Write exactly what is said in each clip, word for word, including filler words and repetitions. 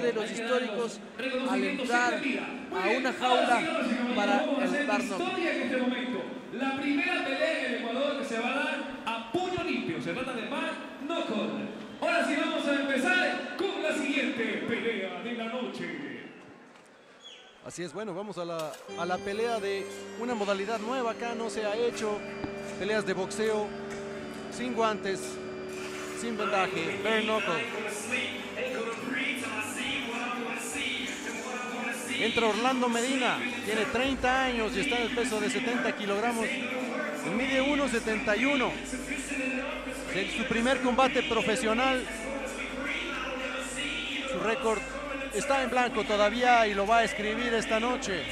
de los históricos al entrar a una jaula para el bar knockout. La primera pelea en el Ecuador que se va a dar a puño limpio. Se trata de bar knockout. Ahora sí vamos a empezar con la siguiente pelea de la noche. Así es, bueno, vamos a la, a la pelea de una modalidad nueva. Acá no se ha hecho peleas de boxeo sin guantes, sin vendaje, bare knuckle. Entra Orlando Medina, tiene treinta años y está en el peso de setenta kilogramos, mide uno setenta y uno. Es su primer combate profesional, su récord está en blanco todavía y lo va a escribir esta noche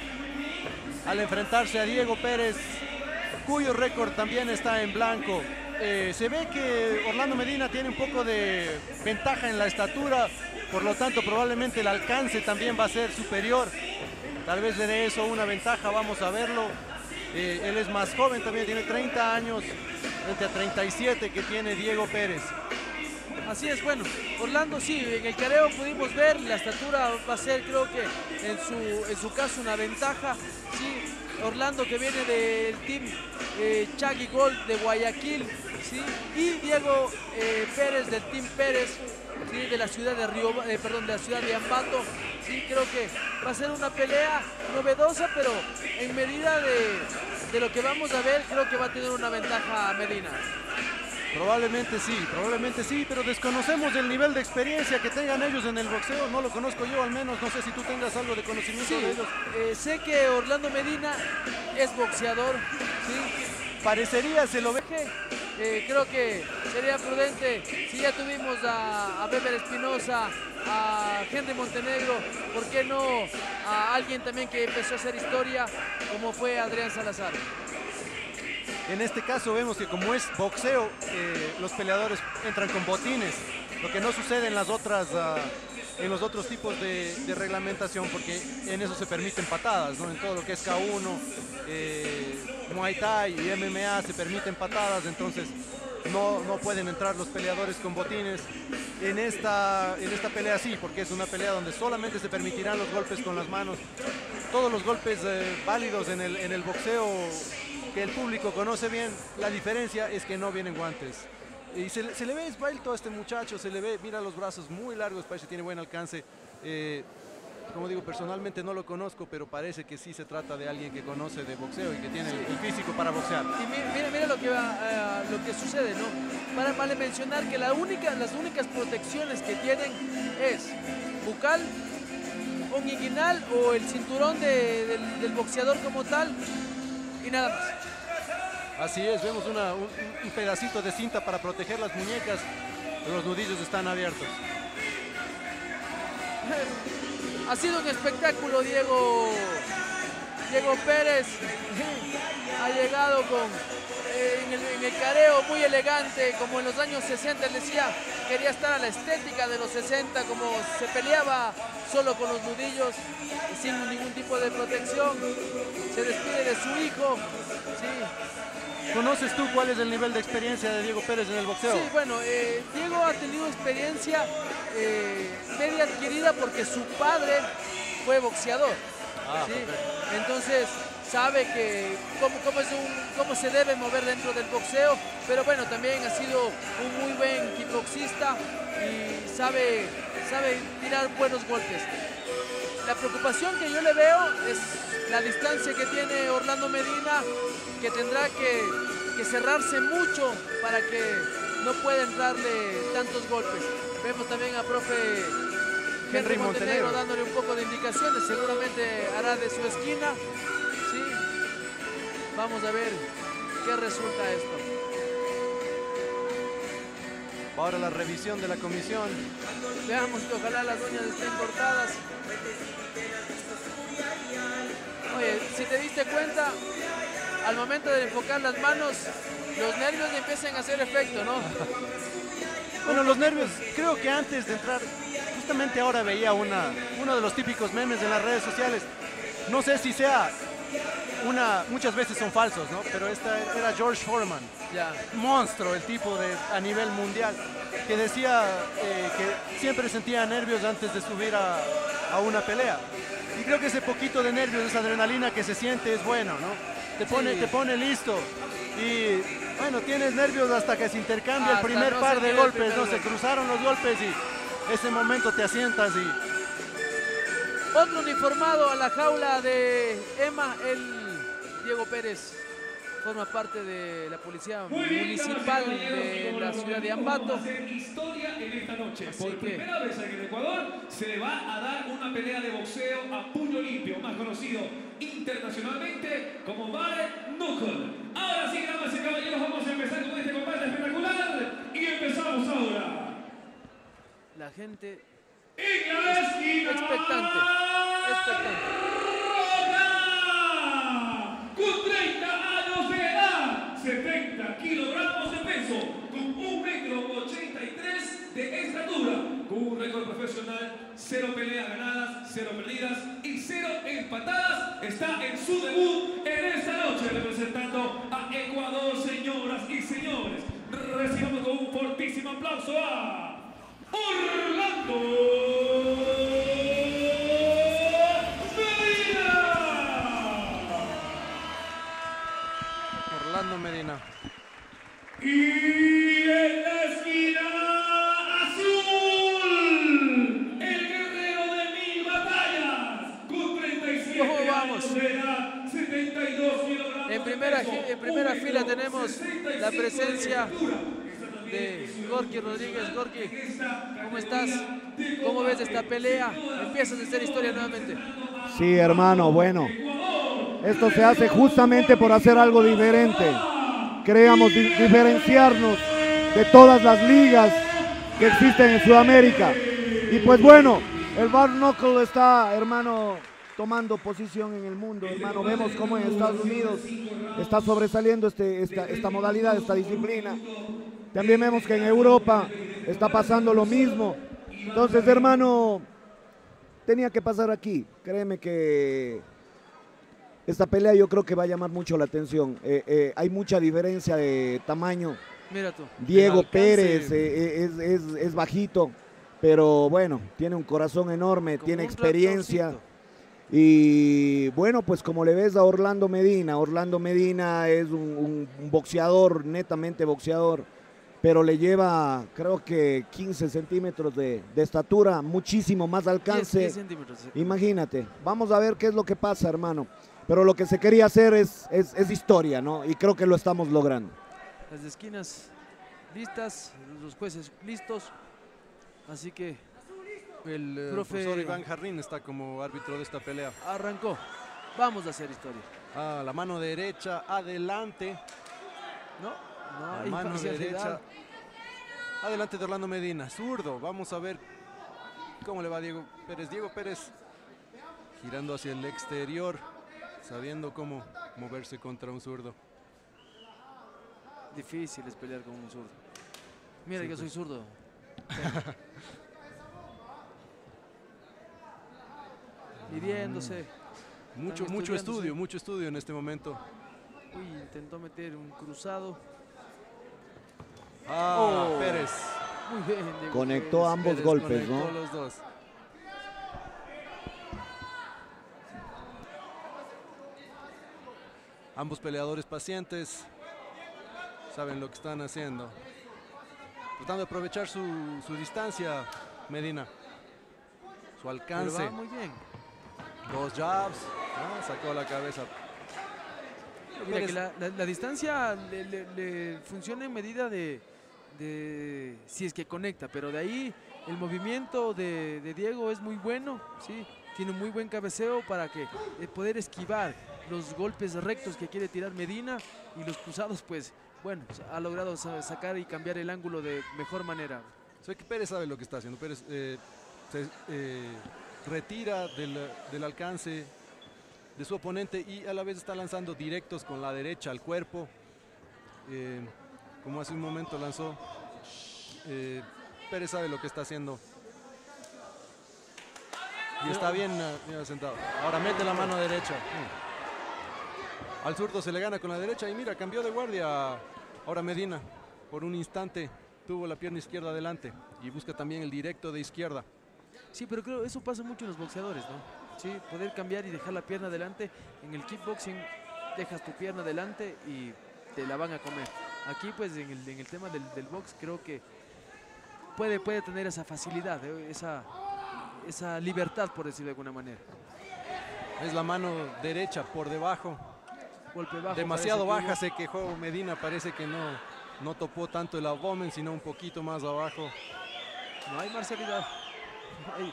al enfrentarse a Diego Pérez, cuyo récord también está en blanco. Eh, se ve que Orlando Medina tiene un poco de ventaja en la estatura, por lo tanto probablemente el alcance también va a ser superior. Tal vez le dé eso una ventaja, vamos a verlo. Eh, él es más joven, también tiene treinta años, frente a treinta y siete que tiene Diego Pérez. Así es, bueno, Orlando sí, en el careo pudimos ver, la estatura va a ser, creo que en su, en su caso, una ventaja. Sí, Orlando que viene del team eh, Chagui Gold de Guayaquil, ¿sí? Y Diego eh, Pérez del team Pérez, ¿sí? De la ciudad de Río, eh, perdón, de la ciudad de Ambato. Sí, creo que va a ser una pelea novedosa, pero en medida de, de lo que vamos a ver, creo que va a tener una ventaja Medina. Probablemente sí, probablemente sí, pero desconocemos el nivel de experiencia que tengan ellos en el boxeo. No lo conozco yo, al menos, no sé si tú tengas algo de conocimiento sí, de ellos. Eh, sé que Orlando Medina es boxeador, ¿sí? Parecería, se lo ve. Eh, creo que sería prudente, si ya tuvimos a, a Weber Espinosa, a Henry Montenegro, ¿por qué no a alguien también que empezó a hacer historia como fue Adrián Salazar? En este caso vemos que como es boxeo, eh, los peleadores entran con botines, lo que no sucede en las otras, uh, en los otros tipos de, de reglamentación, porque en eso se permiten patadas, ¿no? En todo lo que es K uno, eh, Muay Thai y M M A se permiten patadas, entonces no, no pueden entrar los peleadores con botines. En esta, en esta pelea sí, porque es una pelea donde solamente se permitirán los golpes con las manos. Todos los golpes eh, válidos en el, en el boxeo que el público conoce bien, la diferencia es que no vienen guantes. Y se, se le ve esbelto a este muchacho, se le ve, mira los brazos muy largos, parece que tiene buen alcance. Eh, como digo, personalmente no lo conozco, pero parece que sí se trata de alguien que conoce de boxeo y que tiene sí. el físico para boxear. Y mira, mira, mira lo, que va, uh, lo que sucede, ¿no? Para, vale mencionar que la única, las únicas protecciones que tienen es bucal, un inguinal o el cinturón de, del, del boxeador como tal, y nada más. Así es, vemos una, un, un pedacito de cinta para proteger las muñecas, pero los nudillos están abiertos. Ha sido un espectáculo, Diego, Diego Pérez ha llegado con, eh, en, el, en el careo muy elegante, como en los años sesenta, él decía, quería estar a la estética de los sesenta, como se peleaba solo con los nudillos, sin ningún tipo de protección, se despide de su hijo, sí. ¿Conoces tú cuál es el nivel de experiencia de Diego Pérez en el boxeo? Sí, bueno, eh, Diego ha tenido experiencia eh, media adquirida porque su padre fue boxeador. Ah, ¿sí? Entonces sabe que cómo, cómo, es un, cómo se debe mover dentro del boxeo, pero bueno, también ha sido un muy buen kickboxista y sabe, sabe tirar buenos golpes. La preocupación que yo le veo es la distancia que tiene Orlando Medina, que tendrá que, que cerrarse mucho para que no pueda entrarle tantos golpes. Vemos también a profe Henry, Henry Montenegro, Montenegro dándole un poco de indicaciones, seguramente hará de su esquina. ¿Sí? Vamos a ver qué resulta esto. Ahora la revisión de la comisión. Veamos que ojalá las uñas estén cortadas. Oye, si te diste cuenta, al momento de enfocar las manos, los nervios empiezan a hacer efecto, ¿no? Bueno, los nervios, creo que antes de entrar, justamente ahora veía una, uno de los típicos memes en las redes sociales. No sé si sea una, muchas veces son falsos, ¿no? Pero esta era George Foreman, ya. Monstruo, el tipo de, a nivel mundial. que decía eh, que siempre sentía nervios antes de subir a, a una pelea. Y creo que ese poquito de nervios, esa adrenalina que se siente es bueno, ¿no? Te pone, sí. te pone listo. Y bueno, tienes nervios hasta que se intercambia hasta el primer no par de golpes, ¿no? Se cruzaron los golpes y ese momento te asientas y... Otro uniformado a la jaula de Emma, el Diego Pérez. Forma parte de la policía municipal de la ciudad de Ambato. Vamos a hacer historia en esta noche. Por primera vez en el Ecuador se le va a dar una pelea de boxeo a puño limpio, más conocido internacionalmente como bare knuckle. Ahora sí, damas y caballeros, vamos a empezar con este combate espectacular y empezamos ahora. La gente en la esquina expectante, expectante. Con treinta años de edad, setenta kilogramos de peso, con un metro ochenta y tres de estatura, con un récord profesional, cero peleas ganadas, cero perdidas y cero empatadas, está en su debut en esta noche representando a Ecuador, señoras y señores. Recibamos con un fortísimo aplauso a Orlando Medina. Y en la esquina azul, el guerrero de mil batallas, con treinta y siete oh, vamos. años de edad, setenta y dos kilogramos en primera, de peso, en primera un fila metro, tenemos la presencia de Gorky Rodríguez. Gorky, ¿cómo estás? ¿Cómo ves esta pelea? Empiezas a hacer historia nuevamente. Sí, hermano, bueno. Esto se hace justamente por hacer algo diferente. Queríamos di diferenciarnos de todas las ligas que existen en Sudamérica. Y pues bueno, el bare knuckle está, hermano, tomando posición en el mundo, hermano. Vemos cómo en Estados Unidos está sobresaliendo este, esta, esta modalidad, esta disciplina. También vemos que en Europa está pasando lo mismo. Entonces, hermano, tenía que pasar aquí. Créeme que esta pelea yo creo que va a llamar mucho la atención. Eh, eh, hay mucha diferencia de tamaño. Mira tú. Diego Pérez eh, es, es, es bajito, pero bueno, tiene un corazón enorme, como tiene experiencia. Y bueno, pues como le ves a Orlando Medina, Orlando Medina es un, un boxeador, netamente boxeador, pero le lleva creo que quince centímetros de, de estatura, muchísimo más alcance. diez, diez centímetros. Imagínate, vamos a ver qué es lo que pasa, hermano. Pero lo que se quería hacer es, es, es historia, ¿no? Y creo que lo estamos logrando. Las esquinas listas, los jueces listos. Así que el eh, profe profesor Iván Jarrín está como árbitro de esta pelea. Arrancó. Vamos a hacer historia. Ah, la mano derecha, adelante. No, no la hay mano derecha. Adelante de Orlando Medina, zurdo. Vamos a ver cómo le va a Diego Pérez. Diego Pérez girando hacia el exterior, sabiendo cómo moverse contra un zurdo. Difícil es pelear con un zurdo. Mira sí, que pues. soy zurdo. Midiéndose. Mucho, mucho estudio, mucho estudio en este momento. Uy, intentó meter un cruzado. Ah, oh. Pérez. Muy bien, Diego conectó Pérez. ambos Pérez golpes, conectó ¿no? los dos. Ambos peleadores pacientes, saben lo que están haciendo. Tratando de aprovechar su, su distancia, Medina. Su alcance. Pero va muy bien. Dos jabs, ah, sacó la cabeza. Mira que la, la, la distancia le, le, le funciona en medida de, de si es que conecta, pero de ahí el movimiento de, de Diego es muy bueno, ¿sí? Tiene un muy buen cabeceo para que eh, poder esquivar los golpes rectos que quiere tirar Medina, y los cruzados, pues, bueno, ha logrado sacar y cambiar el ángulo de mejor manera. Sé que Pérez sabe lo que está haciendo. Pérez eh, se eh, retira del, del alcance de su oponente y a la vez está lanzando directos con la derecha al cuerpo. Eh, como hace un momento lanzó. Eh, Pérez sabe lo que está haciendo. Y está bien, bien sentado. Ahora mete la mano derecha. Al zurdo se le gana con la derecha y mira, cambió de guardia ahora Medina por un instante. tuvo la pierna izquierda adelante y busca también el directo de izquierda. Sí, pero creo eso pasa mucho en los boxeadores, ¿no? Sí, poder cambiar y dejar la pierna adelante. En el kickboxing dejas tu pierna adelante y te la van a comer. Aquí pues en el, en el tema del, del box creo que puede, puede tener esa facilidad, ¿eh? esa, esa libertad, por decirlo de alguna manera. Es la mano derecha por debajo. Golpe bajo. Demasiado parece que baja hubo. se quejó Medina, parece que no, no topó tanto el abdomen, sino un poquito más abajo. No hay marcialidad. No hay.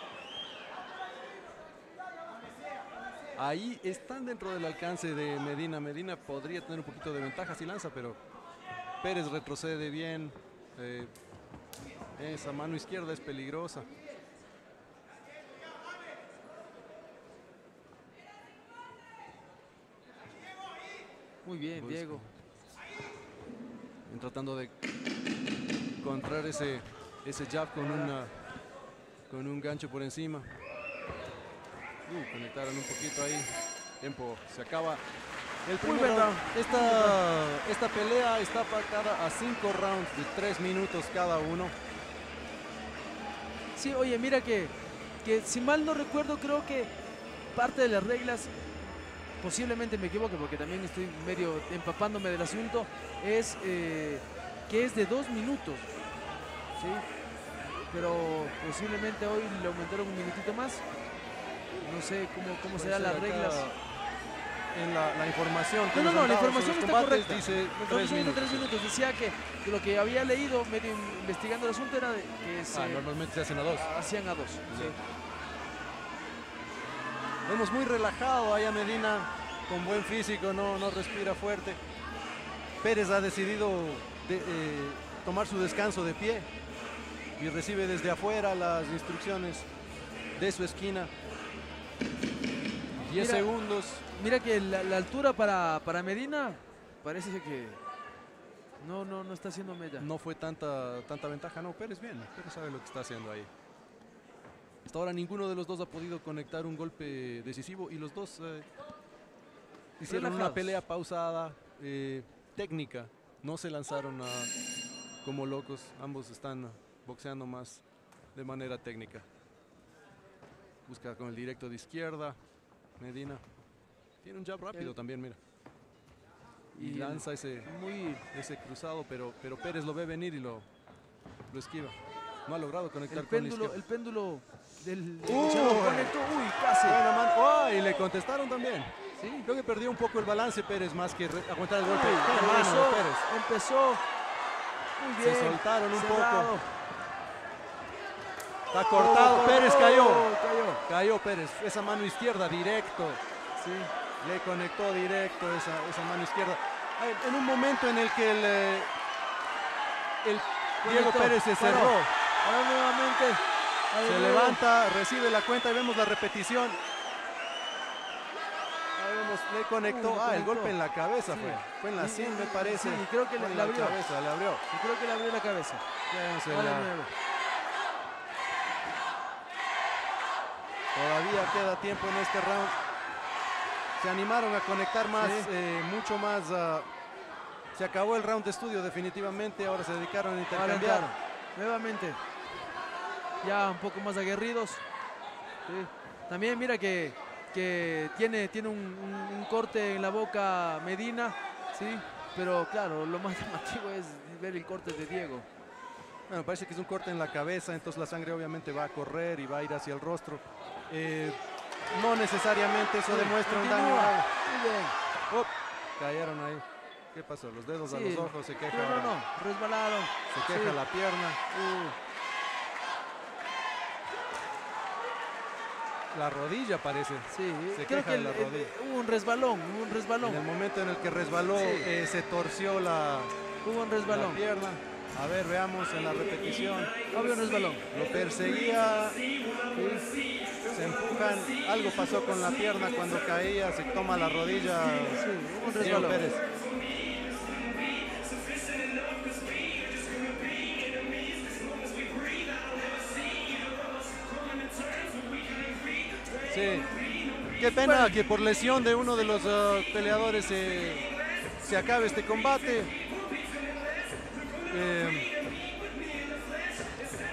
Ahí están dentro del alcance de Medina. Medina podría tener un poquito de ventaja si lanza, pero Pérez retrocede bien. Eh, esa mano izquierda es peligrosa. Muy bien, Busca. Diego. En tratando de encontrar ese, ese jab con, una, con un gancho por encima. Uh, conectaron un poquito ahí. Tiempo, se acaba el primer buen round. round. Esta, esta pelea está pactada a cinco rounds de tres minutos cada uno. Sí, oye, mira que, que si mal no recuerdo, creo que parte de las reglas, posiblemente me equivoque porque también estoy medio empapándome del asunto, es eh, que es de dos minutos, ¿sí? Pero posiblemente hoy le aumentaron un minutito más. No sé cómo, cómo serán las Puede ser reglas. acá En la, la información que No, no, nos no, han la dado información sobre está los combates correcta. dice La tres información dice minutos. tres minutos. Decía que, que lo que había leído, medio investigando el asunto, era de que se Ah, normalmente se hacen a dos. hacían a dos. Sí. Vemos muy relajado ahí a Medina, con buen físico, no, no respira fuerte. Pérez ha decidido de, eh, tomar su descanso de pie y recibe desde afuera las instrucciones de su esquina. diez Mira. segundos. Mira que la, la altura para, para Medina parece que no, no, no está haciendo mella. No fue tanta, tanta ventaja, no, Pérez bien, Pérez sabe lo que está haciendo ahí. Hasta ahora ninguno de los dos ha podido conectar un golpe decisivo y los dos eh, hicieron Relajados. una pelea pausada, eh, técnica, no se lanzaron a- como locos, ambos están boxeando más de manera técnica. Busca con el directo de izquierda, Medina. Tiene un jab rápido El- también, mira. Y, Y lanza ese, muy ese cruzado, pero, pero Pérez lo ve venir y lo, lo esquiva. No ha logrado conectar el con la péndulo, izquierda. el péndulo del, del Uh, boxeador conectó. Uy, casi. Buena mano. ¡Oh! Y le contestaron también. Sí. Creo que perdió un poco el balance Pérez más que re- aguantar el golpe. Uy, ¡Qué mano empezó, de Pérez! empezó. Muy bien. Se soltaron un cerrado. poco. Está cortado. Oh, Pérez oh, cayó. cayó. Cayó Pérez. Esa mano izquierda directo. Sí. Le conectó directo esa, esa mano izquierda. Ay, en un momento en el que el, eh, el Diego Conectó, Pérez se paró. cerró. Ahora nuevamente. Ahí Se luego. levanta, recibe la cuenta y vemos la repetición. Ahí vemos, le conectó. Uh, le ah, el conectó. golpe en la cabeza Sí. fue. Fue en la Y- sien, y- me parece. sí, creo que Fue le- en le la abrió. cabeza, le abrió. Yo creo que le abrió la cabeza. Fíjense Ahora la- de nuevo. Todavía queda tiempo en este round. Se animaron a conectar más, Sí. eh, mucho más. ah, se acabó el round de estudio definitivamente. Ahora se dedicaron a Ahora intercambiar. entraron. Nuevamente. Ya un poco más aguerridos. Sí. También mira que, que tiene, tiene un, un- un corte en la boca Medina. Sí. Pero claro, lo más llamativo es ver el corte de Diego. Bueno, parece que es un corte en la cabeza, entonces la sangre obviamente va a correr y va a ir hacia el rostro. Eh, no necesariamente eso Sí, demuestra un continúa. daño. Muy bien. Up, cayeron ahí. ¿Qué pasó? Los dedos a Sí. los ojos, se queja. No, no, ahora. no. Resbalaron. Se queja Sí. la pierna. Uh, La rodilla parece. sí. Se Creo queja que de el- la el- rodilla. hubo un resbalón. Hubo un resbalón. En el momento en el que resbaló, Sí. eh, se torció la, Hubo un la resbalón. pierna. A ver, veamos en la repetición. Había un resbalón. Lo perseguía, se empujan. Algo pasó con la pierna cuando caía, se toma la rodilla. Sí, hubo un Diego resbalón. Pérez. Sí. Qué pena que por lesión de uno de los uh, peleadores se, se acabe este combate. Eh,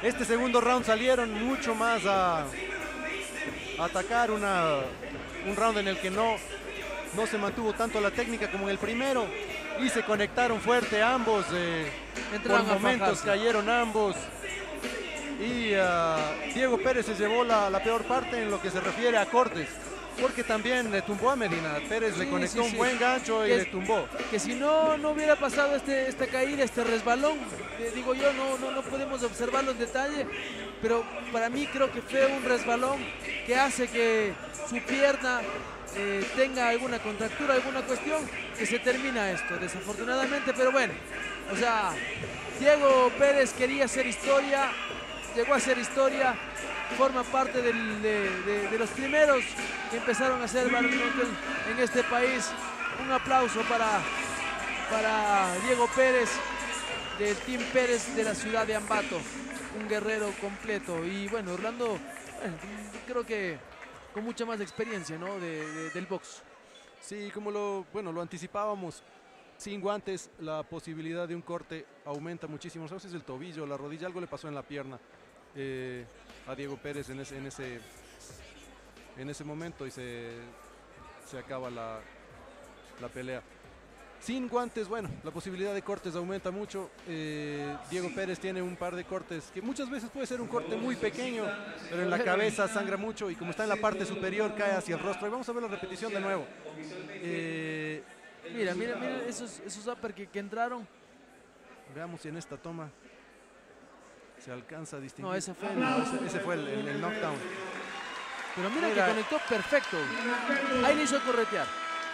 Este segundo round salieron mucho más a, a atacar, una, un round en el que no, no se mantuvo tanto la técnica como en el primero y se conectaron fuerte ambos, eh, por momentos cayeron ambos y uh, Diego Pérez se llevó la, la peor parte en lo que se refiere a cortes, porque también le tumbó a Medina. Pérez sí, le conectó sí, un sí. buen gancho y que, le tumbó. Que si no, no hubiera pasado este, esta caída, este resbalón, eh, digo yo, no, no, no podemos observarlo en detalle, pero para mí creo que fue un resbalón que hace que su pierna eh, tenga alguna contractura, alguna cuestión, que se termina esto, desafortunadamente, pero bueno, o sea, Diego Pérez quería hacer historia, llegó a hacer historia, forma parte del, de, de, de los primeros que empezaron a hacer badminton en este país. Un aplauso para, para Diego Pérez, del Team Pérez de la ciudad de Ambato, un guerrero completo. Y bueno, Orlando, bueno, creo que con mucha más experiencia, ¿no? de, de, del box. Sí, como lo, bueno, lo anticipábamos, sin guantes la posibilidad de un corte aumenta muchísimo. ¿Sabes? Es el tobillo, la rodilla, algo le pasó en la pierna eh, a Diego Pérez en ese, en ese, en ese momento y se, se acaba la, la pelea. Sin guantes, bueno, la posibilidad de cortes aumenta mucho. Eh, Diego Pérez tiene un par de cortes que muchas veces puede ser un corte muy pequeño, pero en la cabeza sangra mucho y como está en la parte superior cae hacia el rostro. Y vamos a ver la repetición de nuevo. Eh, mira, mira, mira esos, esos upper que, que entraron. Veamos si en esta toma se alcanza a distinguir. No, ese fue el, no, ese, ese fue el, el, el knockdown. Pero mira, mira que conectó perfecto. Ahí le hizo corretear.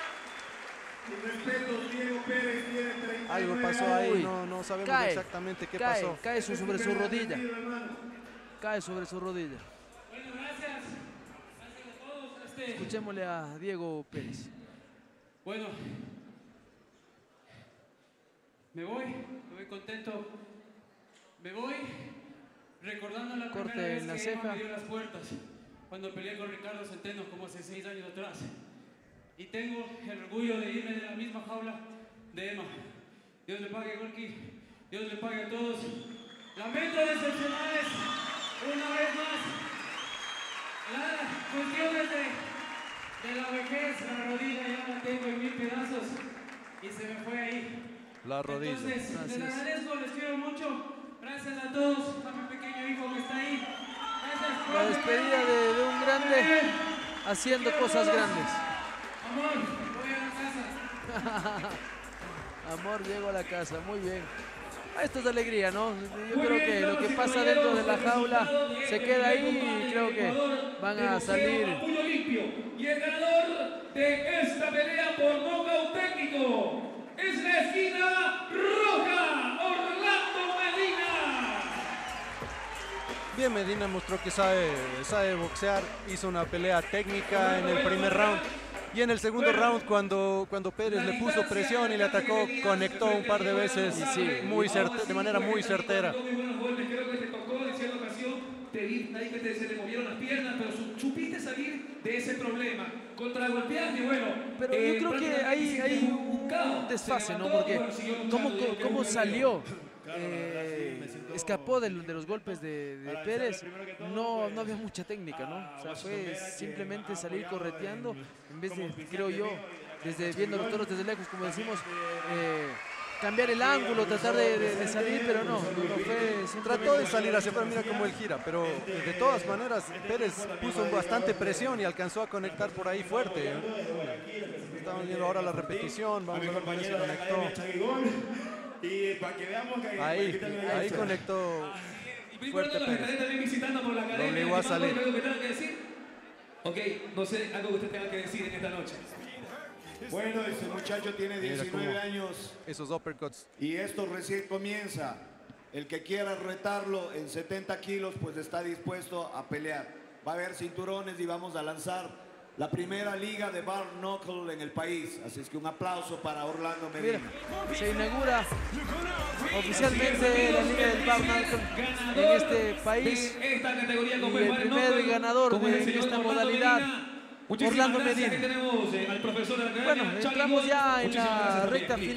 Algo pasó ahí, no, no sabemos cae, exactamente qué cae, pasó. Cae sobre su rodilla. Cae sobre su rodilla. Bueno, gracias. Gracias a todos. Este... Escuchémosle a Diego Pérez. Bueno, me voy, me voy contento. Me voy recordando la corte primera vez en la que ceja. Emma me dio las puertas cuando peleé con Ricardo Centeno como hace seis años atrás. Y tengo el orgullo de irme de la misma jaula de Emma. Dios le pague, Gorky. Dios le pague a todos. Lamento decepcionarles una vez más. Las cuestiones de, de la vejez, la rodilla ya la tengo en mil pedazos y se me fue ahí. La rodilla. Entonces, Gracias. les agradezco, les quiero mucho. Gracias a todos, a mi pequeño hijo que está ahí. Gracias, la despedida de, de un grande haciendo cosas grandes. Amor, voy a la casa. Amor, llego a la casa, muy bien. Esto es alegría, ¿no? Yo creo que lo que pasa dentro de la jaula se queda ahí y creo que van a salir. Y el ganador de esta pelea por nocaut técnico es la esquina roja, Orlando Medina. Bien, Medina mostró que sabe, sabe boxear, hizo una pelea técnica en el primer round. Y en el segundo round, cuando, cuando Pérez le puso presión y le atacó, conectó un par de veces sí, muy certe, de manera muy certera. Creo que te tocó en cierta ocasión, te vi ahí que te, se te movieron las piernas, pero supiste salir de ese problema. Contra golpeaste, bueno. Pero yo eh, creo que hay, hay un desfase, ¿no? Porque cómo, cómo salió. Eh, escapó de, de los golpes de, de Pérez, no, no había mucha técnica, ¿no? O sea, fue simplemente salir correteando en vez de, creo yo, desde viendo los toros desde lejos, como decimos, eh, cambiar el ángulo, tratar de, de, de salir, pero no, no fue, trató de salir hacia afuera, mira cómo él gira, pero de todas maneras Pérez puso bastante presión y alcanzó a conectar por ahí fuerte. Estamos viendo ahora la repetición, vamos a ver cómo se conectó. Y para que veamos que ahí, ahí conectó fuerte Pérez. También visitando por la academia. Lo obligó a salir. ¿Algo que tenga que decir? Ok, no sé, algo que usted tenga que decir en esta noche. Bueno, ese muchacho tiene diecinueve años. Esos uppercuts. Y esto recién comienza. El que quiera retarlo en setenta kilos, pues está dispuesto a pelear. Va a haber cinturones y vamos a lanzar la primera liga de Bare Knuckle en el país. Así es que un aplauso para Orlando Medina. Mira, se inaugura oficialmente la liga del Bare Knuckle en este país. Y el primer ganador de esta modalidad, Orlando Medina. Bueno, entramos ya en la recta final.